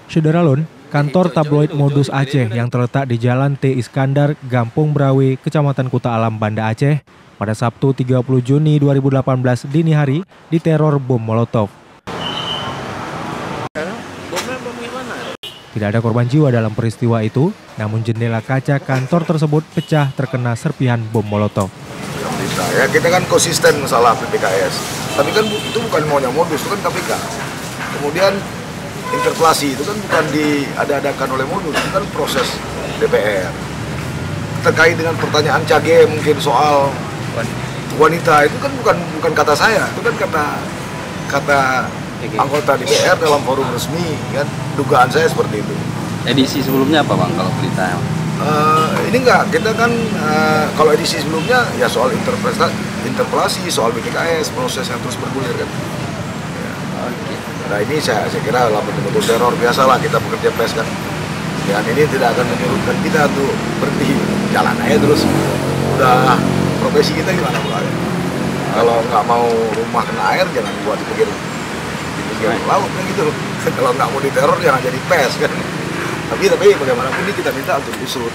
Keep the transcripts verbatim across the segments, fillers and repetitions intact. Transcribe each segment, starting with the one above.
Syederalun, kantor tabloid Modus Aceh yang terletak di Jalan T. Iskandar, Gampung Brawe, Kecamatan Kuta Alam, Banda Aceh, pada Sabtu tiga puluh Juni dua ribu delapan belas dini hari diteror bom Molotov. Tidak ada korban jiwa dalam peristiwa itu, namun jendela kaca kantor tersebut pecah terkena serpihan bom Molotov. Ya, kita kan konsisten masalah P P K S, tapi kan itu bukan maunya Modus, itu kan K P K. Kemudian interpelasi itu kan bukan diada-adakan oleh Modus, itu kan proses D P R. Terkait dengan pertanyaan Cage mungkin soal wanita, itu kan bukan bukan kata saya, itu kan kata kata anggota D P R dalam forum resmi, kan dugaan saya seperti itu. Edisi sebelumnya apa Bang kalau cerita? Uh, ini enggak, kita kan uh, kalau edisi sebelumnya ya soal interpelasi, soal B P K S, proses yang terus bergulir kan. Ya. Nah ini saya, saya kira dalam bentuk teror biasalah kita bekerja pers kan. Dan ini tidak akan menyurutkan kita untuk berhenti jalan aja terus. Udah profesi kita gimana Bu? Kalau nggak mau rumah kena air jangan buat di pinggir di pinggir laut kan gitu. Kalau nggak mau diteror jangan jadi pers kan. Tapi tapi bagaimanapun ini kita minta untuk diusut.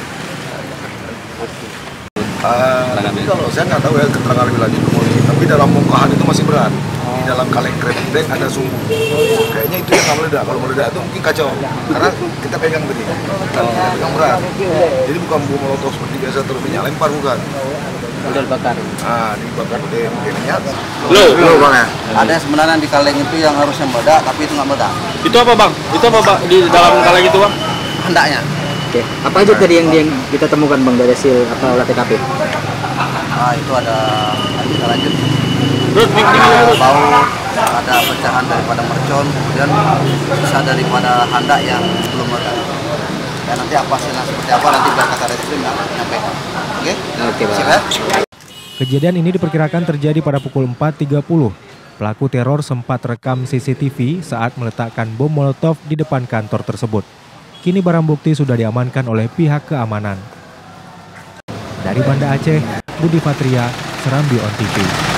Uh, tapi kalau saya nggak tahu ya keterangan lebih lanjut, tapi dalam bongkahan itu masih berat. Di dalam kaleng krepek ada sumbu. Kayaknya itu yang nggak meledak. Kalau meledak itu mungkin kacau. Karena kita pegang tadi, kan pegang berat. Jadi bukan bom molotov seperti biasa terus minyak lempar, bukan. Udah dibakar. Ah, dibakar pakai minyak. Loh, loh bang ya. Ada sebenarnya di kaleng itu yang harusnya meledak, tapi itu nggak meledak. Itu apa Bang? Itu apa Bang di dalam kaleng itu Bang? Hendaknya. Oke, apa aja tadi yang, yang kita temukan Bang dari hasil apa olah T K P? Nah, itu ada kita lanjut. Terus Ada bau, ada pecahan daripada mercon, kemudian sisa daripada handak yang belum meledak. Dan nanti apa hasilnya seperti apa nanti biar kakak reskrim menyampaikan. Oke? Oke, Bang. Siap ya? Kejadian ini diperkirakan terjadi pada pukul empat tiga puluh. Pelaku teror sempat rekam C C T V saat meletakkan bom Molotov di depan kantor tersebut. Kini barang bukti sudah diamankan oleh pihak keamanan. Dari Banda Aceh, Budi Fatria, Serambi On T V.